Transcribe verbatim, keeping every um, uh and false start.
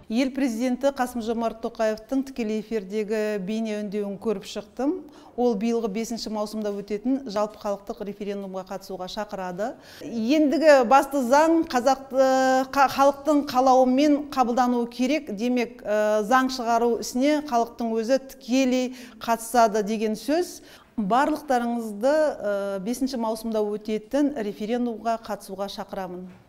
Ел президенті Қасым-Жомарт Тоқаевтың тікелей эфирдегі бейне үндеуін көріп шықтым. Ол биылғы бесінші маусымда өтетін жалпы халықтық референдумға қатысуға шақырады. Ендігі басты заң қазақты халықтың қалауымен қабылдануы керек. Демек, заң шығару ісіне халықтың өзі тікелей қатысады деген сөз. Барлықтарыңызды бесінші маусымда өтетін референдумға қатысуға шақырамын.